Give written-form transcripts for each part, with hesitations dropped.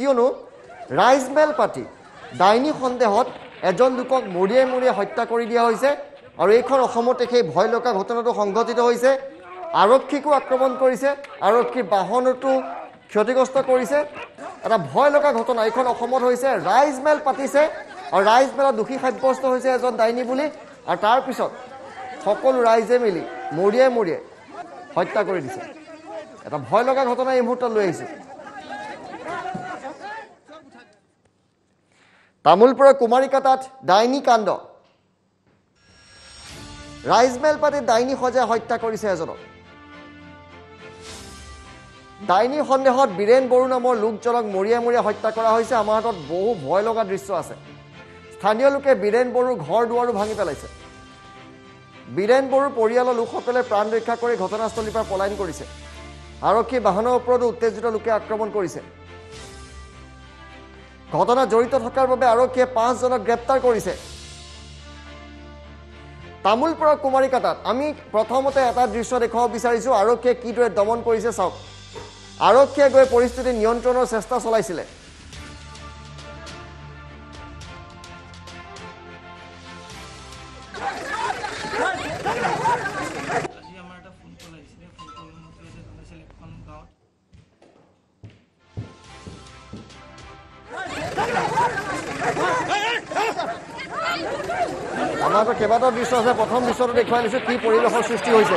কিয়নো ৰাইজমেল পাতি ডাইনী সন্দেহত এজন লোকক মৰিয়ে হত্যা কৰি দিয়া হৈছে আৰু এইখন অসমতে সেই ভয় লগা ঘটনাটো সংঘটিত হৈছে আৰক্ষীকো আক্ৰমণ কৰিছে আৰক্ষীৰ বাহনতো ক্ষতিগ্ৰস্ত কৰিছে এটা ভয় লগা ঘটনা এইখন অসমত হৈছে ৰাইজমেল পাতিছে আৰু ৰাইজমেলত দোষী সাব্যস্ত হৈছে এজন ডাইনী বুলি আৰু তাৰ পিছত সকলো ৰাইজে মিলি মৰিয়ে হত্যা কৰি দিছে এটা ভয় লগা ঘটনা এই মুহূৰ্তত লৈ আহিছে তামুলপুৰৰ কুমাৰিকাটাত ডাইনী কাণ্ড ৰাইজমেল পাতি ডাইনী সজাই হত্যা কৰিছে এজনক ডাইনী সন্দেহত বীৰেন বড়ো নামৰ লোকজনক মৰিয়ে হত্যা কৰা হৈছে আমাৰ হাতত বহু ভয় লগা দৃশ্য আছে স্থানীয় লোকে বীৰেন বড়োৰ ঘৰ দুৱাৰো ভাঙি পেলাইছে বীৰেন বড়োৰ পৰিয়ালৰ লোকসকলে প্ৰাণ ৰক্ষা কৰি ঘটনাস্থলীৰ পৰা পলায়ন কৰিছে আৰক্ষী বাহনৰ ওপৰতো উত্তেজিত লোকে আক্ৰমণ কৰিছে ঘটনা জড়িত থকাৰ বাবে আৰক্ষীয়ে 5 জনক গ্ৰেপ্তাৰ কৰিছে তামুলপুৰৰ কুমাৰিকাটাত আমি প্ৰথমতে এটা দৃশ্য দেখুৱাব বিচাৰিছো আৰক্ষীয়ে কিদৰে দমন কৰিছে চাওক আৰক্ষীয়ে গৈ পৰিস্থিতি নিয়ন্ত্ৰণৰ চেষ্টা চলাইছিলে আমাৰ কেইবাটাও দৃশ্য আছে প্ৰথম দৃশ্যটো দেখুৱাই লৈছো কি পৰিৱেশৰ সৃষ্টি হৈছে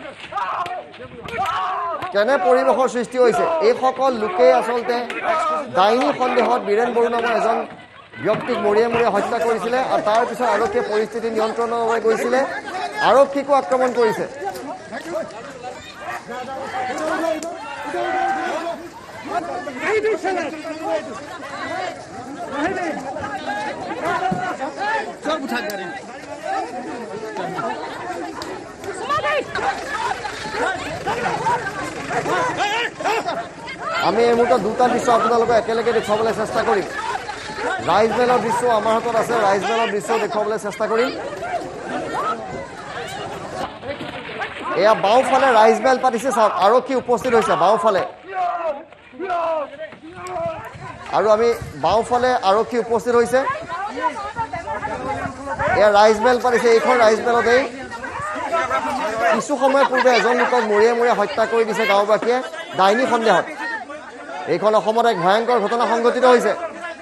কেনে পৰিৱেশৰ সৃষ্টি হৈছে এই সকল লোকে আসলতে ডাইনী সন্দেহত বীৰেন বড়ো নামৰ এজন ব্যক্তিক মৰিয়ে হত্যা কৰিছিলে আৰু তাৰ পিছত আৰক্ষীয়ে পৰিস্থিতি নিয়ন্ত্ৰণৰ বাবে গৈছিলে আৰক্ষীকো আক্ৰমণ কৰিছে আমি এই মুহূৰ্তত দুটা দৃশ্য আপোনালোকক একেলগে দেখুৱাবলৈ চেষ্টা কৰিম ৰাইজমেলৰ দৃশ্য আমাৰ হাতত আছে ৰাইজমেলৰ দৃশ্য দেখুৱাবলৈ চেষ্টা কৰিম এয়া বাওঁফালে ৰাইজমেল পাতিছে চাওক আৰক্ষী উপস্থিত হৈছে বাওঁফালে আৰু আমি বাওঁফালে আৰক্ষী উপস্থিত হৈছে এয়া ৰাইজমেল পাতিছে এইখন ৰাইজমেলতেই কিছু সময় পূৰ্বে এজন লোকক মৰিয়ে হত্যা কৰি দিছে গাঁওবাসীয়ে ডাইনী সন্দেহত এইখন অসমত এক ভয়ংকৰ ঘটনা সংঘটিত হৈছে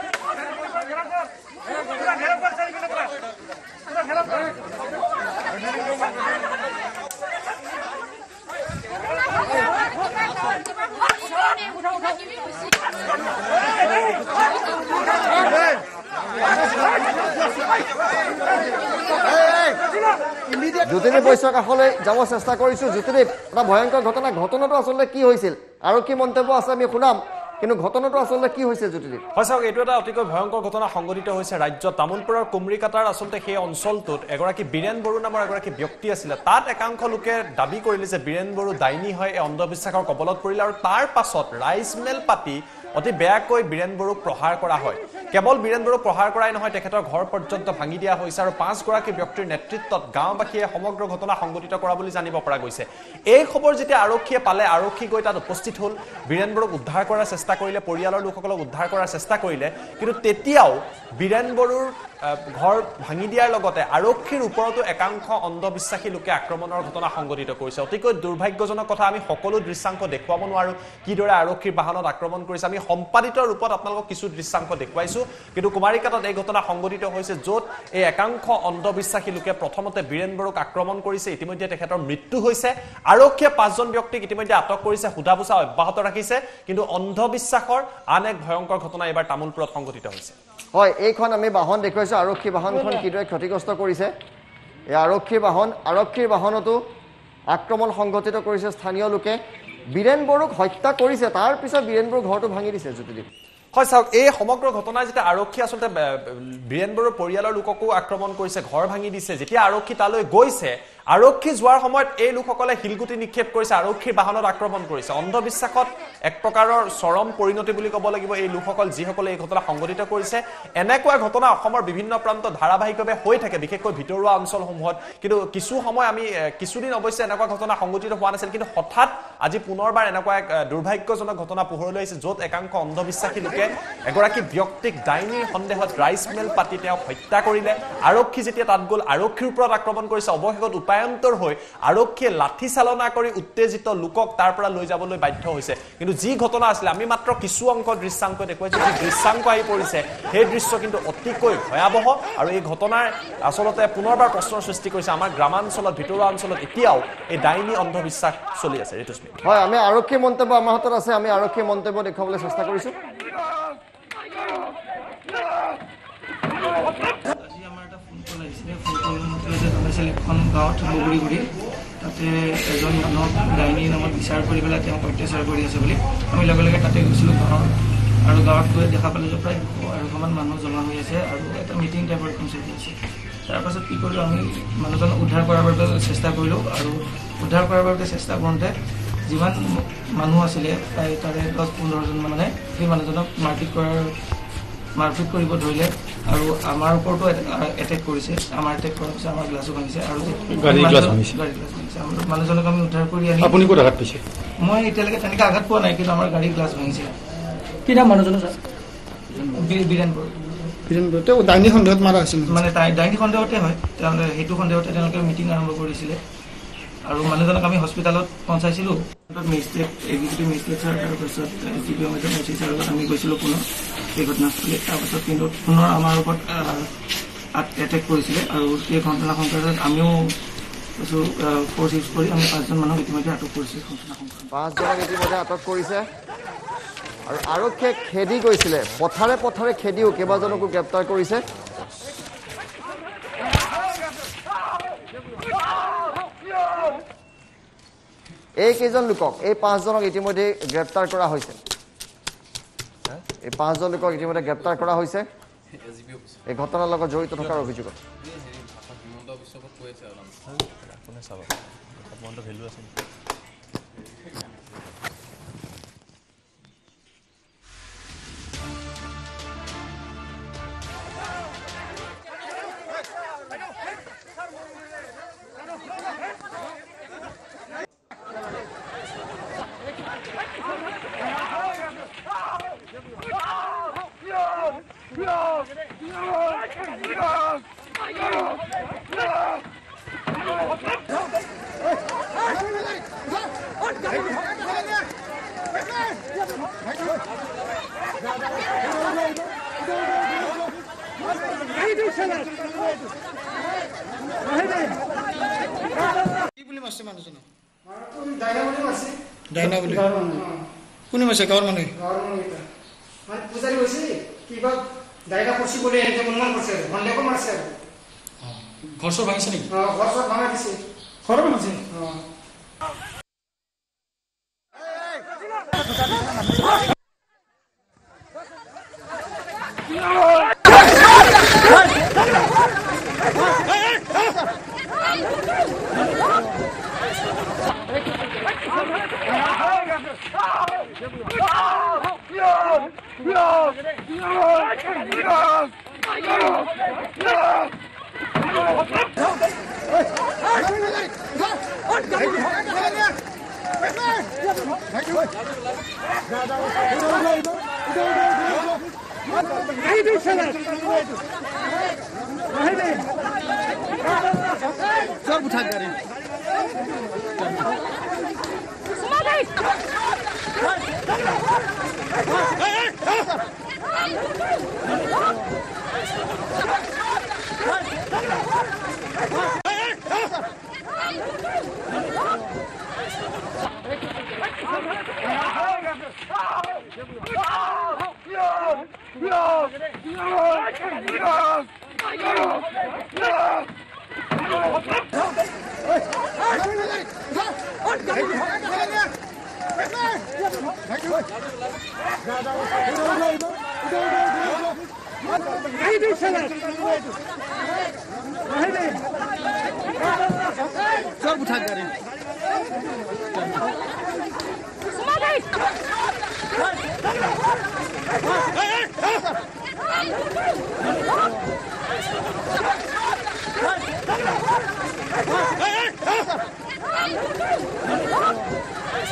জ্যোতিদীপ বৈশ্যৰ কাষলৈ যাব চেষ্টা কৰিছো জ্যোতিদীপ এটা ভয়ংকৰ ঘটনাটো আচলতে কি হৈছিল আৰু কি মন্তব্য আছে আমি শুনাম কিন্তু ঘটনাটো আচলতে কি হৈছে জ্যোতিদীপ হয় চাওক এইটো এটা অতিকৈ ভয়ংকৰ ঘটনা সংঘটিত হৈছে ৰাজ্য তামুলপুৰৰ কুমৰিকাটাৰ আচলতে সেই অঞ্চলটোত এগৰাকী বীৰেন বড়ো নামৰ এগৰাকী ব্যক্তি আছিলে তাত একাংশ লোকে দাবী কৰিলে যে বীৰেন বড়ো ডাইনী হয় এই অন্ধবিশ্বাসৰ কবলত পৰিলে আৰু তাৰ পাছত ৰাইজমেল পাতি অতি বেয়াকৈ বীৰেন বড়োক প্ৰহাৰ কৰা হয় কেৱল বীৰেন বড়োক প্ৰহাৰ কৰাই নহয় তেখেতৰ ঘৰ পৰ্যন্ত ভাঙি দিয়া হৈছে আৰু 5 গৰাকী ব্যক্তিৰ নেতৃত্বত গাঁওবাসীয়ে সমগ্ৰ ঘটনা সংঘটিত কৰা বুলি জানিব পৰা গৈছে এই খবৰ যেতিয়া আৰক্ষীয়ে পালে আৰক্ষী গৈ তাত উপস্থিত হ'ল বীৰেন বড়োক উদ্ধাৰ কৰাৰ চেষ্টা কৰিলে পৰিয়ালৰ লোকসকলক উদ্ধাৰ কৰাৰ চেষ্টা কৰিলে কিন্তু তেতিয়াও বীৰেন বড়োৰ ঘৰ ভাঙি দিয়াৰ লগতে আৰক্ষীৰ ওপৰতো একাংশ অন্ধবিশ্বাসী লোকে আক্ৰমণৰ ঘটনা সংঘটিত কৰিছে অতিকৈ দুৰ্ভাগ্যজনক কথা আমি সকলো দৃশ্যাংশ দেখুৱাব নোৱাৰো কিদৰে আৰক্ষীৰ বাহনত আক্ৰমণ কৰিছে আমি সম্পাদিত ৰূপত আপোনালোকক কিছু দৃশ্যাংশ দেখুৱাইছো কিন্তু কুমাৰিকাটাত এই ঘটনা সংঘটিত হৈছে য'ত এই একাংশ অন্ধবিশ্বাসী লোকে প্ৰথমতে বীৰেন বড়োক আক্ৰমণ কৰিছে ইতিমধ্যে তেখেতৰ মৃত্যু হৈছে আৰক্ষীয়ে 5 জন ব্যক্তিক ইতিমধ্যে আটক কৰিছে সোধাপোছা অব্যাহত ৰাখিছে কিন্তু অন্ধবিশ্বাসৰ আন এক ভয়ংকৰ ঘটনা এবাৰ তামুলপুৰত সংঘটিত হৈছে হয় এইখন আমি বাহন দেখুৱাইছো আৰক্ষী বাহনখন কিদৰে ক্ষতিগ্ৰস্ত কৰিছে এই আৰক্ষীৰ বাহনতো আক্ৰমণ সংঘটিত কৰিছে স্থানীয় লোকে বীৰেন বড়োক হত্যা কৰিছে তাৰ পিছত বীৰেন বড়োৰ ঘৰটো ভাঙি দিছে জ্যোতিদীপ হয় চাওক এই সমগ্ৰ ঘটনা যেতিয়া আৰক্ষী আচলতে বীৰেন বড়োৰ পৰিয়ালৰ লোককো আক্ৰমণ কৰিছে ঘৰ ভাঙি দিছে যেতিয়া আৰক্ষী তালৈ গৈছে আৰক্ষী যোৱাৰ সময়ত এই লোকসকলে হিলগুটি নিক্ষেপ কৰিছে আৰক্ষীৰ বাহনত আক্ৰমণ কৰিছে অন্ধবিশ্বাসত এক প্ৰকাৰৰ চৰম পৰিণতি বুলি ক'ব লাগিব এই লোকসকল যিসকলে এই ঘটনা সংঘটিত কৰিছে এনেকুৱা ঘটনা অসমৰ বিভিন্ন প্ৰান্তত ধাৰাবাহিকভাৱে হৈ থাকে বিশেষকৈ ভিতৰুৱা অঞ্চলসমূহত কিন্তু কিছু সময় আমি কিছুদিন অৱশ্যে এনেকুৱা ঘটনা সংঘটিত হোৱা নাছিল কিন্তু হঠাৎ আজি পুনৰবাৰ এনেকুৱা এক দুৰ্ভাগ্যজনক ঘটনা পোহৰলৈ আহিছে য'ত একাংশ অন্ধবিশ্বাসী লোকে এগৰাকী ব্যক্তিক ডাইনীৰ সন্দেহত ৰাইচ মিল পাতি তেওঁক হত্যা কৰিলে আৰক্ষী যেতিয়া তাত গ'ল আৰক্ষীৰ ওপৰত আক্ৰমণ কৰিছে অৱশেষত উপায়ন্তৰ হৈ আৰক্ষীয়ে লাঠি চালনা কৰি উত্তেজিত লোকক তাৰ পৰা লৈ যাবলৈ বাধ্য হৈছে কিন্তু যি ঘটনা আছিল আমি মাত্ৰ কিছু অংক দৃশ্যাংক দেখুৱাইছো যি দৃশ্যাংক আহি পৰিছে সেই দৃশ্য কিন্তু অতিকৈ ভয়াবহ আৰু এই ঘটনাৰ আসলতে পুনৰবাৰ প্ৰশ্নৰ সৃষ্টি কৰিছে আমাৰ গ্ৰামাঞ্চলত ভিতৰুৱা অঞ্চলত এতিয়াও এই ডাইনী অন্ধবিশ্বাস চলি আছে ঋতুস্মিতা হয় আমি আৰক্ষী মন্তব্য আমাৰ হাতত আছে আমি আৰক্ষী মন্তব্য দেখুৱাবলৈ চেষ্টা কৰিছো আজি আমাৰ এটা ফোন কল আহিছিলে ফোন কল মতে যে জনাইছিল এখন গাঁৱত বগৰীগুৰি তাতে এজন মানুহক ডাইনী নামত বিচাৰ কৰি পেলাই তেওঁক অত্যাচাৰ কৰি আছে বুলি আমি লগে লগে তাতে গৈছিলোঁ গাঁৱত আৰু গাঁৱত গৈ দেখা পালোঁ যে প্ৰায় 200মান মানুহ জমা হৈ আছে আৰু এটা মিটিং টাইপৰ এখন চলি আছে তাৰপাছত কি কৰিলোঁ আমি মানুহজনক উদ্ধাৰ কৰাৰ বাবে চেষ্টা কৰিলোঁ আৰু উদ্ধাৰ কৰাৰ বাবে চেষ্টা কৰোঁতে যিমান মানুহ আছিলে প্ৰায় তাৰে 10-15জন মানে সেই মানুহজনক মাৰপিট কৰিব ধৰিলে আৰু আমাৰ ওপৰতো এটেক কৰিছে আমাৰ এটেক কৰাৰ পিছত আমাৰ গ্লাছো ভাঙিছে আৰু গাড়ী গ্লাছ ভাঙিছে মানুহজনক আমি উদ্ধাৰ কৰি আনি আপুনি ক'ত আঘাত পাইছে মই এতিয়ালৈকে তেনেকৈ আঘাত পোৱা নাই কিন্তু আমাৰ গাড়ী গ্লাছ ভাঙিছে কি নাম মানুহজনৰ বীৰেন বড়ো তেওঁ ডাইনী সন্দেহত মাৰা হৈছিল মানে ডাইনী সন্দেহতে হয় তেওঁলোকে সেইটো সন্দেহতে তেওঁলোকে মিটিং আৰম্ভ কৰিছিলে আৰু মানুহজনক আমি হস্পিটেলত পঞ্চাইছিলোঁ মেজিষ্ট্ৰেট এক্সিকিউটিভ মেজিষ্ট্ৰেট ছাৰ তাৰপাছত GPO মেডাম ছাৰৰ লগত আমি গৈছিলোঁ পুনৰ সেই ঘটনাস্থলী তাৰপাছত কিন্তু পুনৰ আমাৰ ওপৰত এটেক কৰিছিলে আৰু সেই ঘটনা সংক্ৰান্তত আমিও কিছু ফ'ৰ্চ ইউজ কৰি আমি 5জন মানুহক ইতিমধ্যে আটক কৰিছোঁ ঘটনা সংক্ৰান্তত 5জনক ইতিমধ্যে আটক কৰিছে আৰু আৰক্ষীয়ে খেদি গৈছিলে পথাৰে পথাৰে খেদিও কেইবাজনকো গ্ৰেপ্তাৰ কৰিছে এই কেইজন লোকক এই 5জনক ইতিমধ্যে গ্ৰেপ্তাৰ কৰা হৈছে এই 5জন লোকক ইতিমধ্যে গ্ৰেপ্তাৰ কৰা হৈছে এই ঘটনাৰ লগত জড়িত থকাৰ অভিযোগত ডাইনা বুলি কোনে মাছে গাঁৱৰ মানুহে পূজাৰী হৈছে কিবা ডাইনা কৰছি বুলি এনেকৈ অনুমান কৰিছে সন্দেহ মাৰিছে ঘৰ চৰ ভাঙিছে নেকি ঘৰ চৰ ভাঙা দিছে ঘৰ ভাঙিছে চল উঠা গাড়ী চল উঠা গাড়ী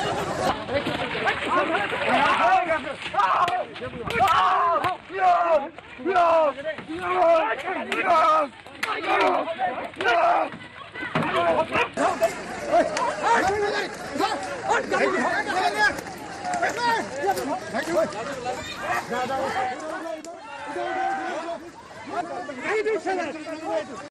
Hey,